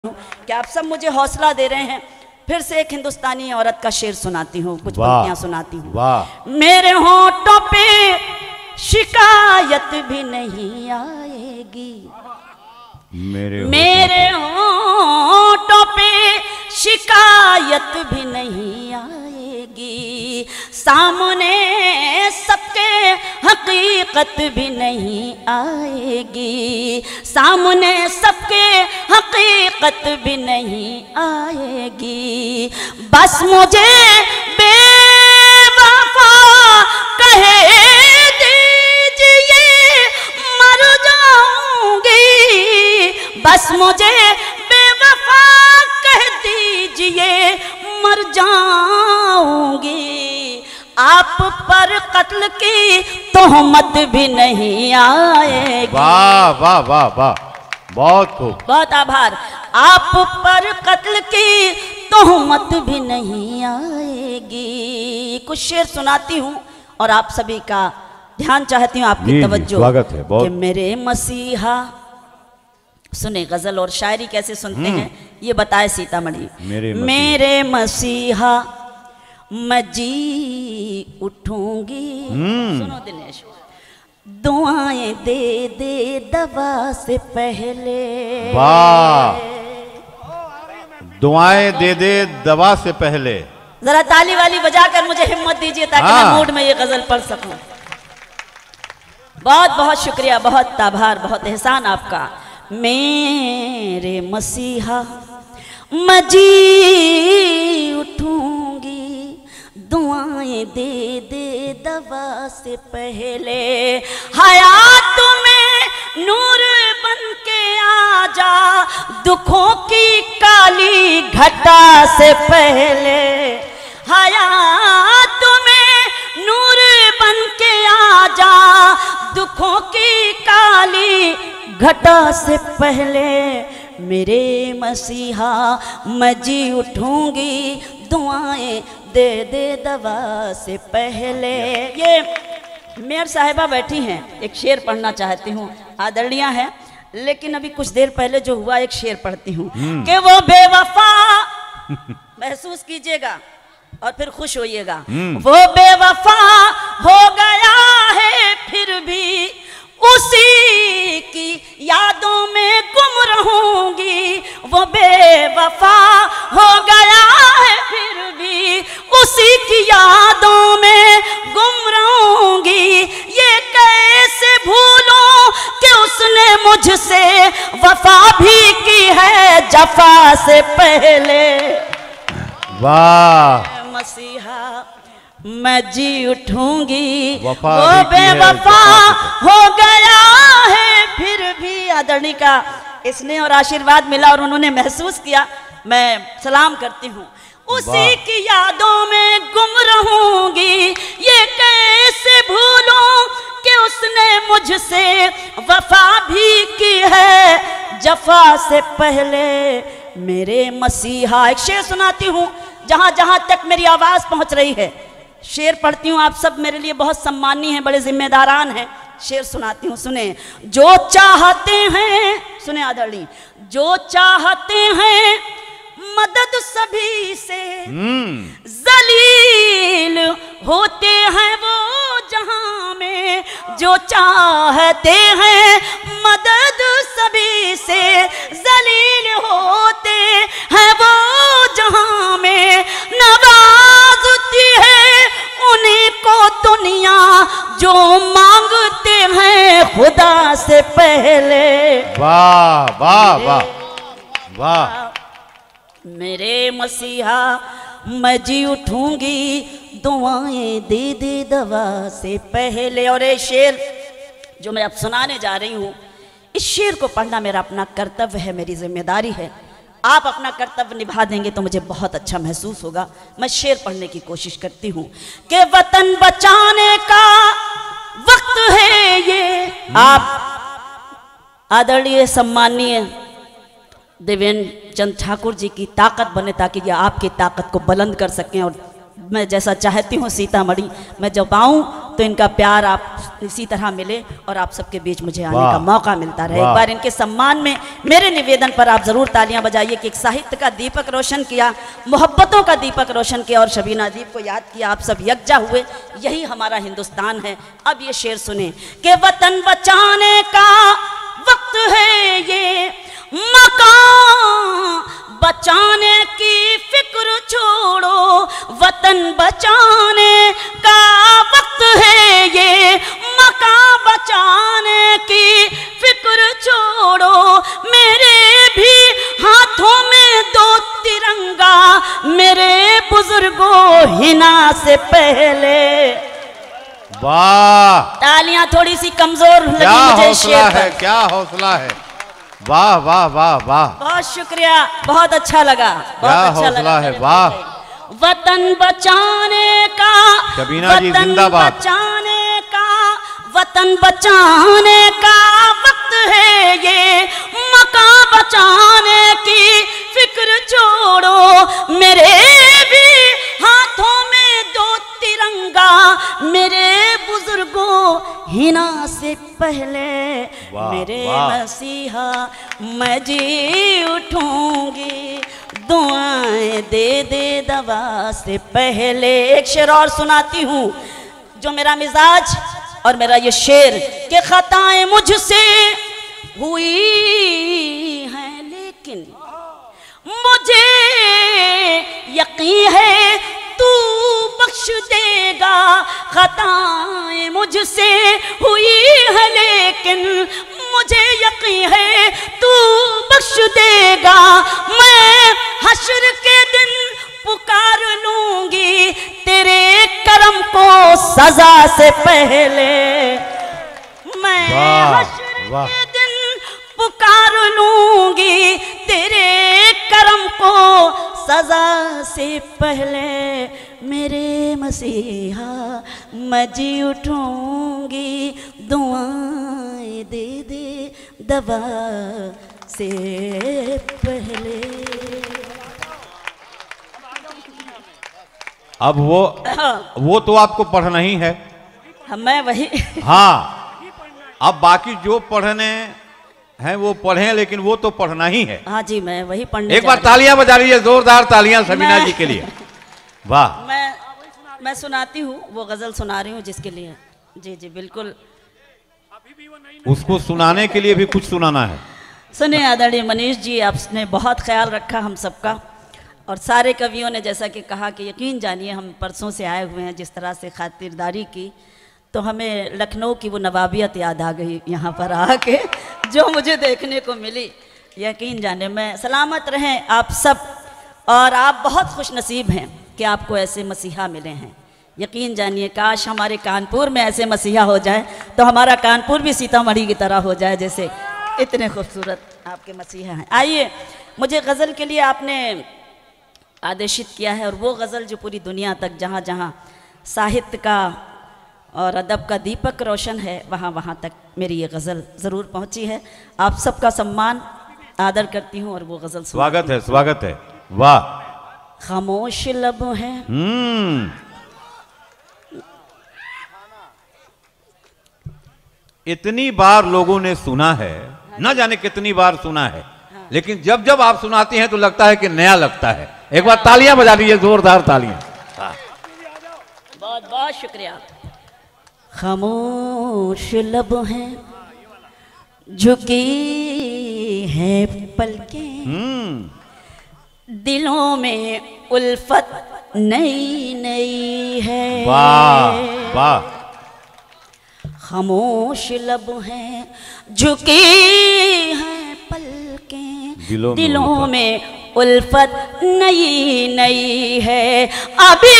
कि आप सब मुझे हौसला दे रहे हैं। फिर से एक हिंदुस्तानी औरत का शेर सुनाती हूँ, कुछ पंक्तियां सुनाती हूँ। मेरे होंठों पे शिकायत भी नहीं आएगी, मेरे होंठों पे शिकायत भी नहीं आएगी, सामने सबके हकीकत भी नहीं आएगी, सामने सबके हकीकत भी नहीं आएगी। बस मुझे बेवफा कहे दीजिए मर जाऊंगी, बस मुझे बेवफा कह दीजिए मर जाऊंगी। आप पर कत्ल की तोहमत भी नहीं आएगी। वाह वाह वाह वाह, बहुत खूब, बहुत आभार। आप पर कत्ल की तोहमत भी नहीं आएगी। कुछ शेर सुनाती हूँ और आप सभी का ध्यान चाहती हूँ, आपकी तवज्जो। स्वागत है बहुत। कि मेरे मसीहा, सुने गजल और शायरी कैसे सुनते हैं ये बताए सीतामढ़ी। मेरे मसीहा मैं जी उठूंगी, सुनो दिनेश, दुआएं दे दे दवा से पहले। वाह, दुआएं दे दे दवा से पहले। जरा ताली वाली बजाकर मुझे हिम्मत दीजिए ताकि मैं मूड में ये गजल पढ़ सकूं। बहुत बहुत शुक्रिया, बहुत आभार, बहुत एहसान आपका। मेरे मसीहा मैं जी उठूंगी, दुआएं दे दे दवा से पहले। हयात में नूर बन के आ जा, दुखों की काली घटा से पहले। हयात में नूर बन के आ जा, दुखों की काली घटा से पहले। मेरे मसीहा मैं जी उठूंगी, दुआएं दे दे दवा से पहले। ये मेयर साहिबा बैठी हैं, एक शेर पढ़ना चाहती हूँ, आदरणीय है, लेकिन अभी कुछ देर पहले जो हुआ एक शेर पढ़ती हूँ कि वो बेवफा महसूस कीजिएगा और फिर खुश होइएगा। वो बेवफा हो गया है फिर भी उसी की यादों में गुम रहूंगी। वो बेवफा हो गया है फिर भी उसी की यादों में गुम रहूंगी। ये कैसे भूलूं कि उसने मुझसे वफा भी की है जफा से पहले। वाह, मसीहा मैं जी उठूंगी, वो बेवफा हो गया है फिर भी। आदरणीय का स्नेह और आशीर्वाद मिला और उन्होंने महसूस किया, मैं सलाम करती हूँ। उसी की यादों में गुम रहूंगी, ये कैसे भूलूं कि उसने मुझसे वफा भी की है जफा से पहले। मेरे मसीहा, एक शेर सुनाती हूँ जहां जहां तक मेरी आवाज पहुंच रही है। शेर पढ़ती हूँ, आप सब मेरे लिए बहुत सम्मानीय हैं, बड़े जिम्मेदारान हैं। शेर सुनाती हूँ, सुने। जो चाहते हैं, सुने आदरणीय, जो चाहते हैं मदद सभी से, जलील होते हैं वो जहां में। जो चाहते हैं मदद सभी से, जलील होते हैं वो जहां में। नवाजती है उन्हीं को दुनिया जो मांगते हैं खुदा से पहले। वाह वाह वाह वाह। मेरे मसीहा मैं जी उठूंगी, दुआएं दे दे दवा से पहले। और ये शेर जो मैं अब सुनाने जा रही हूँ, इस शेर को पढ़ना मेरा अपना कर्तव्य है, मेरी जिम्मेदारी है। आप अपना कर्तव्य निभा देंगे तो मुझे बहुत अच्छा महसूस होगा। मैं शेर पढ़ने की कोशिश करती हूँ कि वतन बचाने का वक्त है ये। आप आदरणीय सम्मानीय देवेंद्र चंद ठाकुर जी की ताकत बने ताकि ये आपकी ताकत को बुलंद कर सकें। और मैं जैसा चाहती हूँ सीतामढ़ी मैं जब आऊँ तो इनका प्यार आप इसी तरह मिले और आप सबके बीच मुझे आने वाह। का मौका मिलता रहे। एक वाह। बार इनके सम्मान में मेरे निवेदन पर आप ज़रूर तालियां बजाइए कि एक साहित्य का दीपक रोशन किया, मोहब्बतों का दीपक रोशन किया और शबीना अजीब को याद किया। आप सब यकजा हुए, यही हमारा हिंदुस्तान है। अब ये शेर सुने कि वतन बचाने का वक्त है, ये मकान बचाने की फिक्र छोड़ो, वतन बचाने का वक्त है, ये मकान बचाने की फिक्र छोड़ो, मेरे भी हाथों में दो तिरंगा, मेरे बुजुर्गों हिना से पहले। वाह, तालियां थोड़ी सी कमजोर लगी क्या मुझे हौसला शेर है, पर। क्या हौसला है। वाह वाह वाह वाह, बहुत शुक्रिया, बहुत अच्छा लगा, क्या बहुत अच्छा हौसला लगा है। मेरे वाह, भाई। वतन बचाने का, शबीना जी वतन जिंदाबाद। बचाने का, वतन बचाने का वक्त है, ये मकान बचाने की फिक्र छोड़ो, मेरे भी हाथों में दो तिरंगा, मेरे बुजुर्गों हिना से पहले, वाह, मेरे वाह। मसीहा मैं जी उठूंगी, दुआएं दे दे दवा से पहले। एक शेर और सुनाती हूँ जो मेरा मिजाज और मेरा ये शेर कि खताएं मुझसे हुई हैं, लेकिन मुझे यकीन है तू बख्श देगा। खताएं मुझसे हुई है, लेकिन मुझे यकीन है तू बख्श देगा। मैं हश्र के दिन पुकार लूंगी तेरे करम को सजा से पहले। मैं वाह, हश्र वाह। के दिन पुकार लूंगी तेरे करम को सजा से पहले, मेरे मसीहा मैं जी उठूंगी, दुआएं दे दे दवा से पहले। अब वो तो आपको पढ़ना ही है। मैं वही हाँ, अब बाकी जो पढ़ने हैं वो पढ़ें, लेकिन वो तो पढ़ना ही है। हाँ जी, मैं वही पढ़ने एक जा बार रही तालियां बजा लीजिए, जोरदार तालियां शबीना मैं- जी के लिए। वाह, हूँ। मैं सुनाती हूँ, वो गजल सुना रही हूँ जिसके लिए। जी जी बिल्कुल, उसको सुनाने के लिए भी कुछ सुनाना है। सुने आदरणीय मनीष जी, आपने बहुत ख्याल रखा हम सबका और सारे कवियों ने जैसा कि कहा कि यकीन जानिए हम परसों से आए हुए हैं, जिस तरह से खातिरदारी की तो हमें लखनऊ की वो नवाबियत याद आ गई यहाँ पर आके, जो मुझे देखने को मिली। यकीन जाने मैं सलामत रहें आप सब, और आप बहुत खुश नसीब हैं कि आपको ऐसे मसीहा मिले हैं। यकीन जानिए काश हमारे कानपुर में ऐसे मसीहा हो जाए तो हमारा कानपुर भी सीतामढ़ी की तरह हो जाए, जैसे इतने खूबसूरत आपके मसीहा हैं। आइए, मुझे गज़ल के लिए आपने आदेशित किया है, और वो गज़ल जो पूरी दुनिया तक, जहाँ जहाँ साहित्य का और अदब का दीपक रोशन है, वहाँ वहाँ तक मेरी ये गज़ल ज़रूर पहुँची है। आप सबका सम्मान आदर करती हूँ और वो गज़ल स्वागत है, स्वागत है। वाह, खामोश लब है इतनी बार लोगों ने सुना है, न जाने कितनी बार सुना है, लेकिन जब जब आप सुनाती हैं तो लगता है कि नया लगता है। एक बार तालियां बजा दीजिए, जोरदार तालियां। बहुत बहुत शुक्रिया। खामोश लब हैं, झुकी है पलकें, दिलों में उल्फत नई नई है। वाह वाह, खामोश लब हैं, झुकी हैं पलकें, दिलों में उल्फत नई नई है। अभी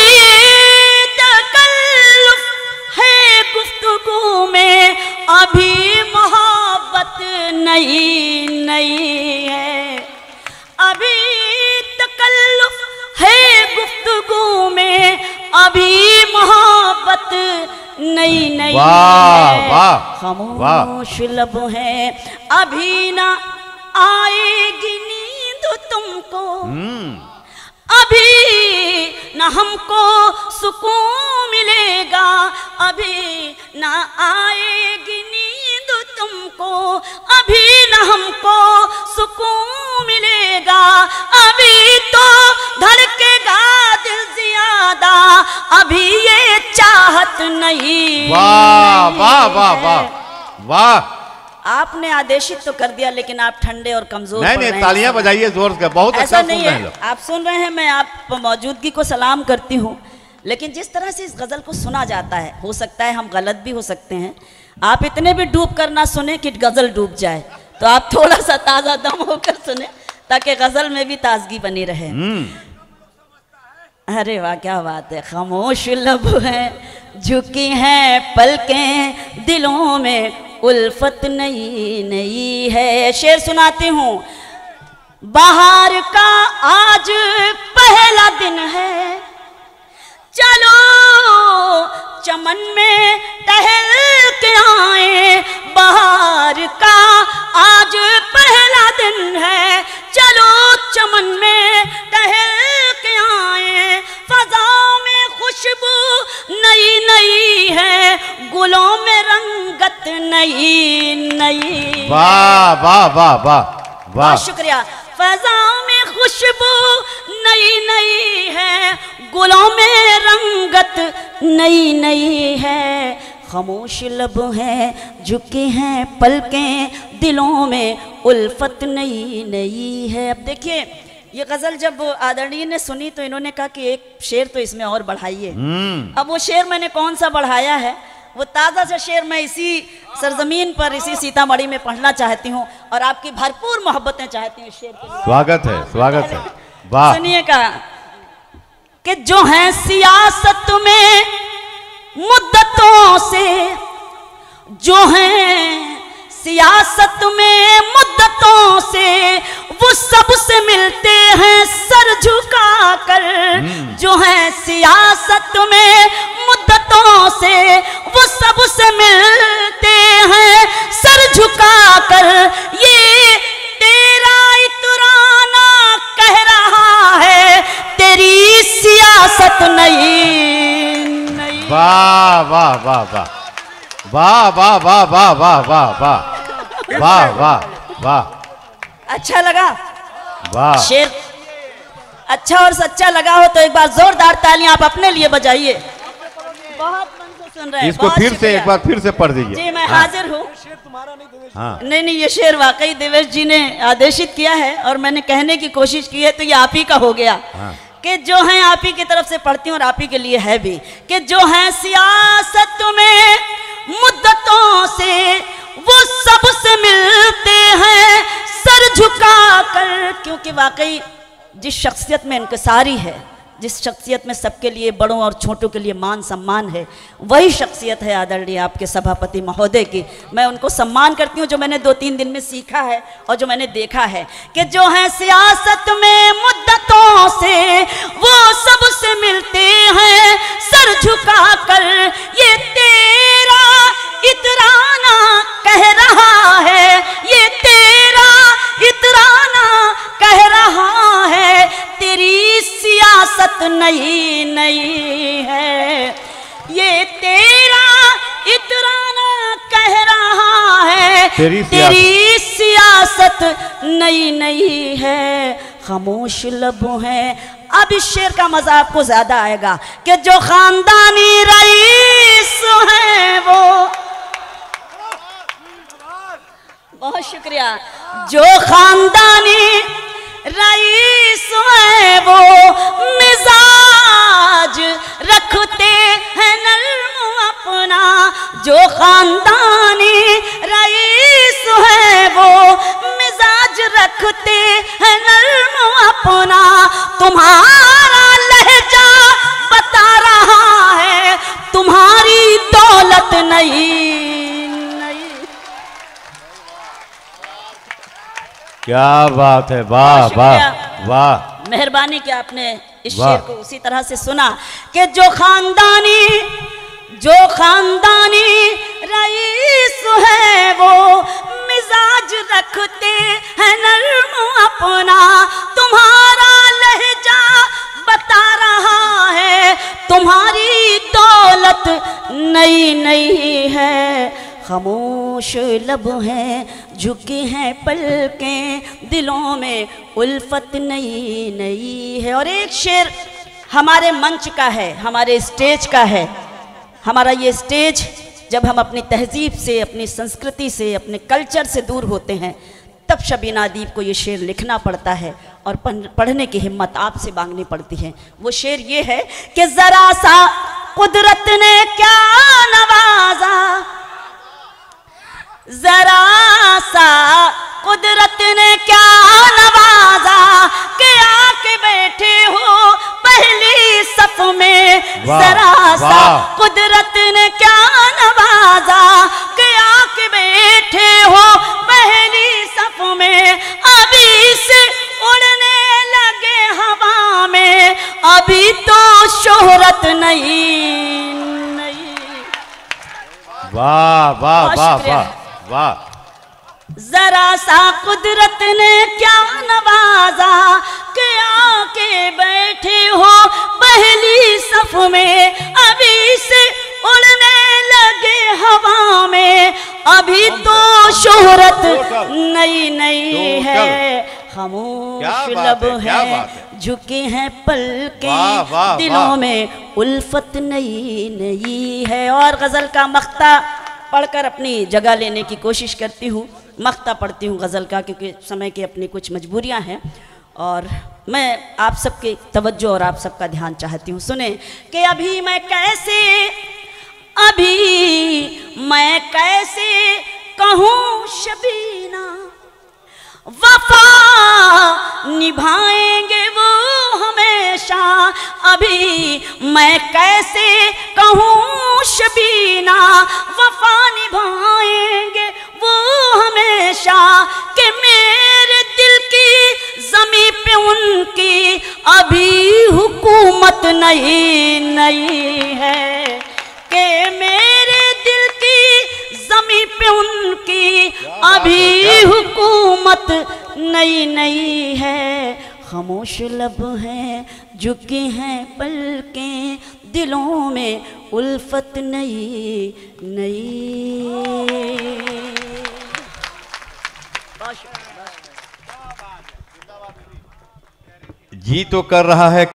तकल्लुफ है गुफ्तगू में, अभी मोहब्बत नई नई है। अभी तकल्लुफ है गुफ्तगू में, अभी मोहब्बत नई नई है। खामोश लब है, अभी ना आएगी नींद तुमको, अभी न हमको सुकून मिलेगा, अभी न आएगी नींद तुमको, अभी न हमको सुकून मिलेगा, अभी तो धड़केगा दिल ज्यादा, अभी ये चाहत नहीं। वाह वाह वाह वाह वाह। आपने आदेशित तो कर दिया, लेकिन आप ठंडे और कमजोर। नहीं, तालियां बजाइए जोर से, बहुत अच्छा ऐसा सुन नहीं रहे हैं है, लोग। आप सुन रहे हैं, मैं आप मौजूदगी को सलाम करती हूँ, लेकिन जिस तरह से इस गजल को सुना जाता है, हो सकता है हम गलत भी हो सकते हैं। आप इतने भी डूब कर ना सुने कि गजल डूब जाए, तो आप थोड़ा सा ताजा दम होकर सुने, ताकि गजल में भी ताजगी बनी रहे। अरे वाह, क्या बात है। खामोश लब हैं, झुकी हैं पलकें, दिलों में उल्फत नई नई है। शेर सुनाती हूँ। बाहर का आज पहला दिन है, चलो चमन में टहल के आए। बाहर का आज पहला दिन है, चलो चमन में टहल के आए। फज़ा में खुशबू नई नई है, गुलों में रंगत नई नई। वाह वाह वाह वाह वाह, बहुत शुक्रिया। फज़ा में खुशबू नई नई है, गुलों में रंगत नई नई है। खामोश लब हैं, झुकी हैं पलकें, दिलों में उल्फत नई नई है। अब देखिए, ये गजल जब आदरणीय ने सुनी तो इन्होंने कहा कि एक शेर तो इसमें और बढ़ाइए। अब वो शेर मैंने कौन सा बढ़ाया है, वो ताज़ा सा शेर मैं इसी सरजमीन पर, इसी सीतामढ़ी में पढ़ना चाहती हूँ, और आपकी भरपूर मोहब्बतें चाहती हूँ इस शेर के। स्वागत है, स्वागत है। वाह। सुनिएगा कि जो है सियासत में मुद्दतों से, जो है सियासत में मुद्दतों से, वो सबसे मिलते हैं सर झुकाकर। जो है सियासत में मुद्दतों से, वो सबसे मिलते हैं सर झुकाकर। ये तेरा इतराना कह रहा है, तेरी सियासत नहीं नहीं। वाह वाह वाह वाह वाह वाह वाह वाह वाह वाह वाह वाह वाह वाह। अच्छा लगा वाह। शेर अच्छा और सच्चा लगा हो तो एक बार जोरदार तालियां आप अपने लिए बजाइए। बहुत मन से सुन रहे हैं। इसको फिर से एक बार फिर से पढ़ दीजिए। जी मैं हाजिर हूँ। हाँ। नहीं, ये शेर वाकई देवेश जी ने आदेशित किया है और मैंने कहने की कोशिश की है, तो ये आप ही का हो गया। हाँ। कि जो है आप ही की तरफ से पढ़ती हूँ और आप ही के लिए है भी, कि जो है सियासत में मुद्दतों से, वो सबसे मिलते हैं सर झुकाकर। क्योंकि वाकई जिस शख्सियत में इंकिसारी है, जिस शख्सियत में सबके लिए, बड़ों और छोटों के लिए मान सम्मान है, वही शख्सियत है आदरणीय आपके सभापति महोदय की। मैं उनको सम्मान करती हूँ, जो मैंने 2-3 दिन में सीखा है और जो मैंने देखा है कि जो है सियासत में मुद्दतों से, वो सबसे मिलते हैं सर झुकाकर। ये तेरा इतराना कह रहा है, ये तेरा इतराना कह रहा है, तेरी सियासत नहीं नहीं है। ये तेरा इतराना कह रहा है, तेरी सियासत नहीं नहीं है। खामोश लब हैं। अब इस शेर का मजा आपको ज्यादा आएगा कि जो खानदानी रईस है वो, बहुत शुक्रिया, जो खानदानी रईस है वो मिजाज रखते हैं नर्म अपना। जो खानदानी रईस है वो मिजाज रखते हैं नर्म अपना। तुम्हारा लहजा बता रहा है, तुम्हारी दौलत नहीं। क्या बात है, वाह वाह वाह। मेहरबानी कि आपने इस शेर को उसी तरह से सुना कि जो खानदानी रईस है वो मिजाज रखते हैं नर्म अपना। तुम्हारा लहजा बता रहा नई नई है, खामोश लब हैं झुकी हैं पलकें, दिलों में उल्फत नई नई है। और एक शेर हमारे मंच का है, हमारे स्टेज का है। हमारा ये स्टेज, जब हम अपनी तहजीब से, अपनी संस्कृति से, अपने कल्चर से दूर होते हैं, तब शबीना अदीब को ये शेर लिखना पड़ता है और पढ़ने की हिम्मत आपसे मांगनी पड़ती है। वो शेर ये है कि जरा सा कुदरत ने क्या नवाजा, जरा सा कुदरत ने क्या नवाजा, कि आके बैठे हो पहली सफ में। जरा सा कुदरत ने क्या नवाजा, कि आके बैठे हो पहली सफ में। अभी से उड़ने लगे हवा में, अभी तो शोहरत नहीं नहीं। वाह वाह वाह वाह वाह। जरा सा कुदरत ने क्या नवाजा, कि आके बैठे हो पहली सफ में। अभी से उड़ने लगे हवा में, अभी तो शोहरत नई नई है, खामोश लब है झुके हैं पलकें, दिलों में उल्फत नई नई है। और गज़ल का मख्ता पढ़कर अपनी जगह लेने की कोशिश करती हूँ। मख्ता पढ़ती हूँ गज़ल का, क्योंकि समय की अपनी कुछ मजबूरियाँ हैं और मैं आप सबके तवज्जो और आप सबका ध्यान चाहती हूँ। सुने कि अभी मैं कैसे कहूँ शबीना, वफा निभाएंगे वो हमेशा। अभी मैं कैसे कहूँ शबीना, वफा निभाएंगे वो हमेशा। कि मेरे दिल की ज़मीं पे उनकी अभी हुकूमत नहीं नहीं है, कि मेरे दिल की ज़मीं पे उनकी अभी हुकूमत नई नई है। खामोश लब हैं झुकी हैं पलकें, दिलों में उल्फत नई नई। जी तो कर रहा है